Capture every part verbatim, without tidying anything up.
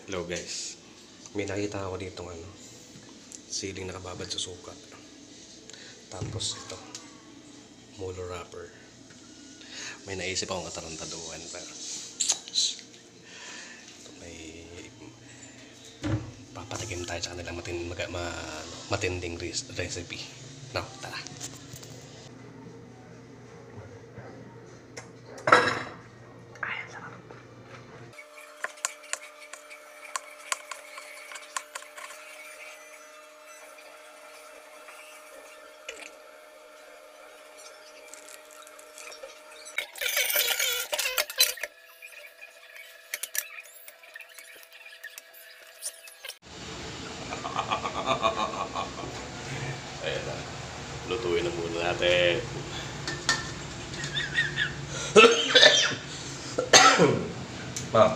Hello guys, may nakita ako dito ano, siling nakababad sa suka. Tapos ito, mulo wrapper. May naisip akong katarantaduhan pero ito, may papatikim tayo sa kanilang matin, mag, ma, matinding recipe. No, tara. Ayan na. Lutuin na muna natin. Ma.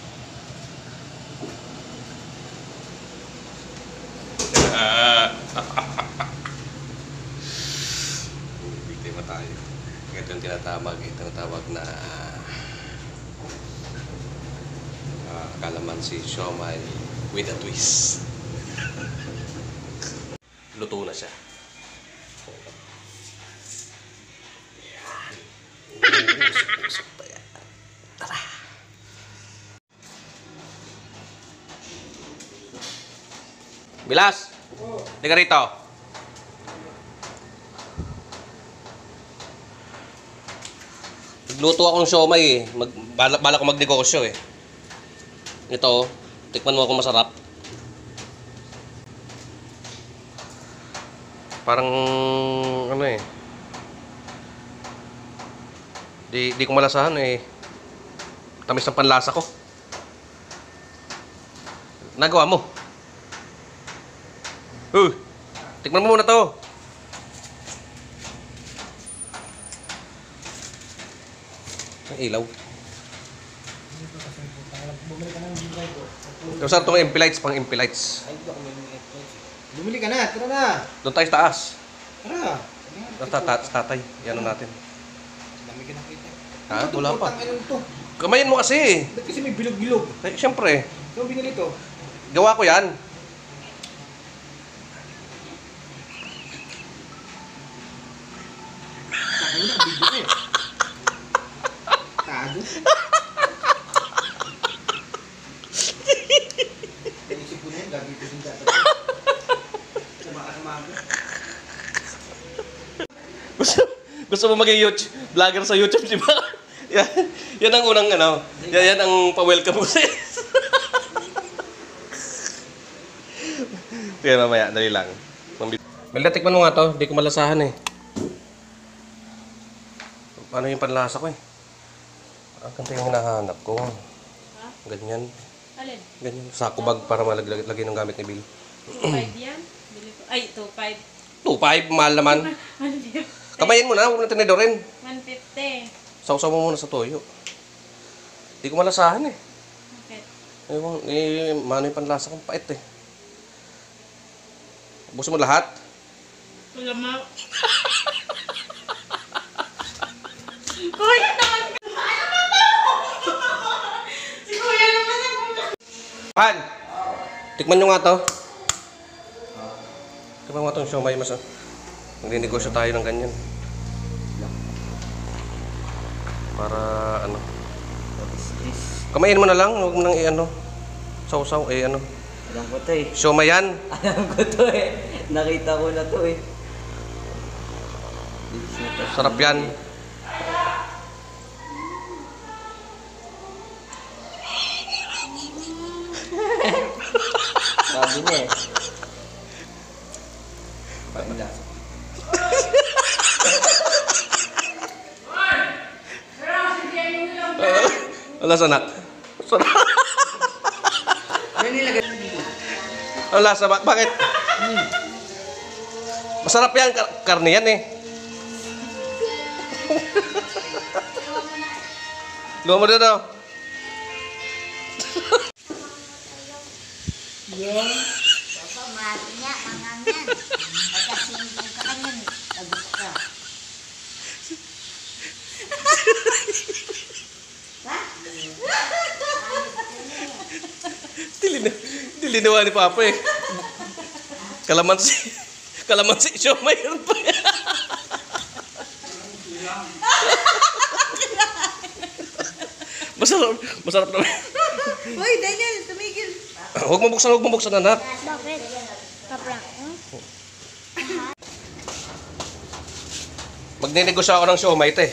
Biktima tayo. Ito yung tinatawag, ito yung tawag na uh, kalamansi siomai with a twist. Luto na siya. Yan. Usok-usok pa yan. Tara. Bilas! Hindi ka rito. Nagluto akong siomai eh. Mag, bala, bala ko magnegosyo eh. Ito, tikman mo kung masarap. Parang ano eh. Di, di ko malasahan eh. Tamis ng panlasa ko. Nagawa mo. Uh, tikman mo muna to. Ang ilaw. Ito saan itong impelites, pang impelites. Bumili ka na, tara na. Doon tayo sa taas. Tara. Sa tata, tatay, yan natin. Dami ka nakita. Ha? Wala pa. Ano to? Kamayin mo kasi. Ba't kasi may bilog-bilog? Eh, siyempre. Saan binili to? Gawa ko yan. Ano na, video ko eh. Tado. Naisip ko na yun, gabi ko din dapat. Gusto, gusto mo maging YouTube, vlogger sa YouTube, di ba? Yan, yan ang unang ano, yan, yan ang pa-welcome ko sa'yo. Kaya mamaya, dali lang. Melda, tikman mo nga to, di ko malasahan eh. Ano yung panlasa ko eh? Ang kanta yung hinahanap ko. Ha? Ganyan. Alin? Ganyan. Sako bag para malagay ng gamit ni Bill. two five yan? Bili ko. Ay, two five. two five, mahal naman. one fifty. Kamayin mo na, huwag na tinidorin. one fifty. Sausaw mo muna sa toyo. Di ko malasahan eh. Okay. Ewan, eh, mano yung panlasa kong pait eh. Ubusin mo lahat. Wala ma. Kuya naman! Si Kuya naman ang... Han! Tikman nyo nga to. Tikman nga itong siomai mas. Magninegosyo tayo ng ganyan. Para ano. Kamayin mo na lang. Huwag mo nang i-ano. Sausaw. Eh ano. Alam ko to eh. Siomai yan. Alam ko to eh. Nakita ko na to eh. Sarap yan. Sabi niya eh. Bakit lasa? Wala sanak. Sarap. Ano nilagay? Ang lasa ba? Bakit? Masarap yan. Kar karne yan eh. Luha mo dito. Yes. Bapak matinya mangangan. Kasih ka kanyan. Agus ka. Ha? Dilinawa ni Papa eh. Kalamansi. Kalamansi siya mayroon pa. Masarap, masarap naman. Uy, Daniel, tumigil. Huwag mo buksan, huwag mo buksan, anak. Bakit? Kaprank. Magninegosyo ako ng siomay, te.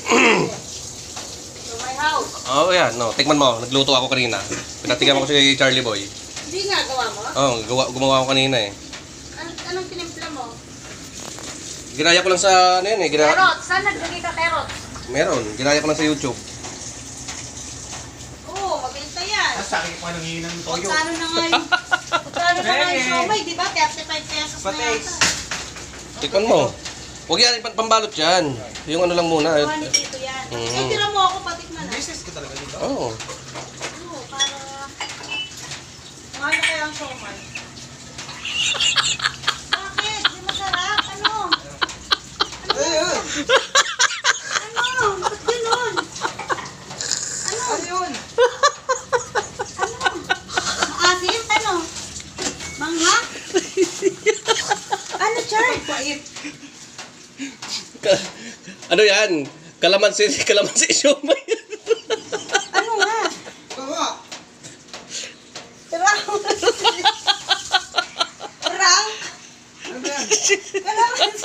So, my house. Oo, oh, yan. No. Tikman mo. Nagluto ako kanina. Pinatigan ko si Charlie Boy. Hindi nga gawa mo? Oo, oh, gawa, gumawa ako kanina eh. An anong tinimpla mo? Ginaya ko lang sa, ano yun eh. Gina Carrot. Saan naglagay ka carrot? Meron. Ginaya ko lang sa YouTube. Oo, mabenta yan. Tapos sa akin pa nang hihinang ng toyo. Magkano na nga yung... Magkano na nga yung somay, di ba? thirty-five pesos na Patis. yata. Tikman mo. Huwag yan, pam- pambalot yan. Yung ano lang muna. Gawa ni Tito yan. Mm. Eh, tira mo ako, patikman na. Business ko talaga dito. Oo. Oh. Oo, para... Mahal na kaya ang somay. Bakit? Di masarap? Ano? Eh, eh. Ano? Ba't ganun? Ano? Ano yun? Ano? Maasim? Ano? Mangha? Ano, Char? Pait. Ka- ano yan? Kalamansi, kalamansi siomay. Ano nga? Oo. Rank? Rank? Ano ba yan? Kalaman